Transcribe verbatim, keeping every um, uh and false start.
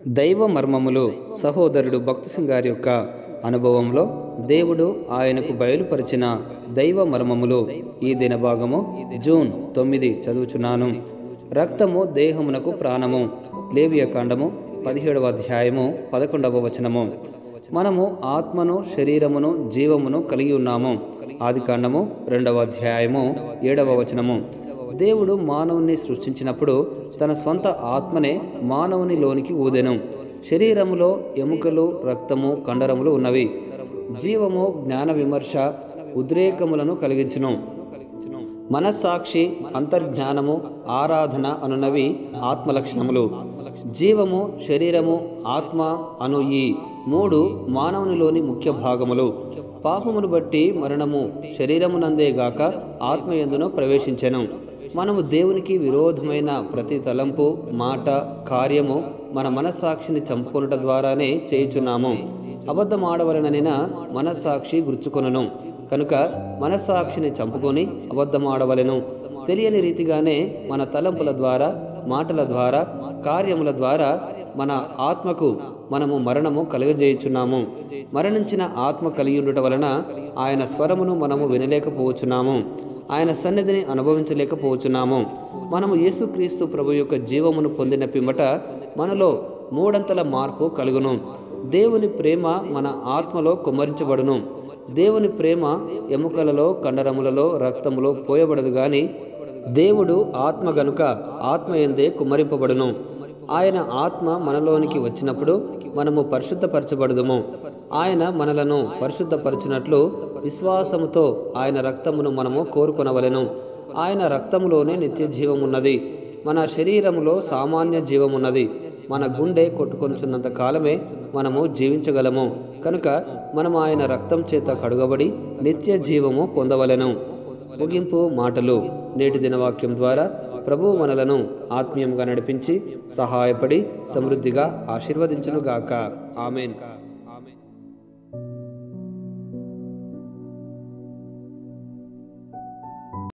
దైవ మర్మములు సహోదరుడు భక్తి సింగ్ గారి యొక్క అనుభవంలో దేవుడు ఆయనకు బయలుపరిచిన దైవ మర్మములు ఈ దిన భాగము జూన్ తొమ్మిది చదువుచున్నాను. రక్తము దేహమునకు ప్రాణము. లేవియ కాండము పదిహేడవ అధ్యాయము పదకొండవ వచనము. మనము ఆత్మను శరీరమును జీవమును కలిగి ఉన్నాము. ఆది కాండము రెండవ అధ్యాయము ఏడవ వచనము. దేవుడు మానవుని సృష్టించినప్పుడు తన స్వంత ఆత్మనే మానవునిలోనికి ఊదెను. శరీరములో ఎముకలు, రక్తము, కండరములు ఉన్నవి. జీవము జ్ఞాన విమర్శ, ఉద్రేకములను కలిగించును. మనస్సాక్షి, అంతర్జ్ఞానము, ఆరాధన అనున్నవి ఆత్మలక్షణములు. జీవము, శరీరము, ఆత్మ అను ఈ మూడు మానవునిలోని ముఖ్య భాగములు. పాపమును బట్టి మరణము శరీరమునందేగాక ఆత్మయందును ప్రవేశించెను. మనము దేవునికి విరోధమైన ప్రతి తలంపు, మాట, కార్యము మన మనస్సాక్షిని చంపుకొనుట ద్వారానే చేయుచున్నాము. అబద్ధమాడవలననిన మనస్సాక్షి గుర్చుకొనును. కనుక మనస్సాక్షిని చంపుకొని అబద్ధమాడవలెను. తెలియని రీతిగానే మన తలంపుల ద్వారా, మాటల ద్వారా, కార్యముల ద్వారా మన ఆత్మకు మనము మరణము కలుగజేయుచున్నాము. మరణించిన ఆత్మ కలిగి ఉండుట వలన ఆయన స్వరమును మనము వినలేకపోవచ్చున్నాము. ఆయన సన్నిధిని అనుభవించలేకపోవచ్చున్నాము. మనము యేసుక్రీస్తు ప్రభు యొక్క జీవమును పొందిన పిమ్మట మనలో మూడంతల మార్పు కలుగును. దేవుని ప్రేమ మన ఆత్మలో కుమ్మరించబడును. దేవుని ప్రేమ ఎముకలలో, కండరములలో, రక్తములో పోయబడదు గాని దేవుడు ఆత్మ గనుక ఆత్మయందే కుమ్మరింపబడును. ఆయన ఆత్మ మనలోనికి వచ్చినప్పుడు మనము పరిశుద్ధపరచబడుదుము. ఆయన మనలను పరిశుద్ధపరచునట్లు విశ్వాసముతో ఆయన రక్తమును మనము కోరుకొనవలెను. ఆయన రక్తములోనే నిత్య జీవమున్నది. మన శరీరములో సామాన్య జీవమున్నది. మన గుండె కొట్టుకొనుచున్నంత కాలమే మనము జీవించగలము. కనుక మనము ఆయన రక్తం చేత కడుగబడి నిత్య జీవము పొందవలెను. ముగింపు మాటలు. నేటి దినవాక్యం ద్వారా ప్రభువు మనలను ఆత్మీయంగా నడిపించి సహాయపడి సమృద్ధిగా ఆశీర్వదించునుగాక. ఆమెన్.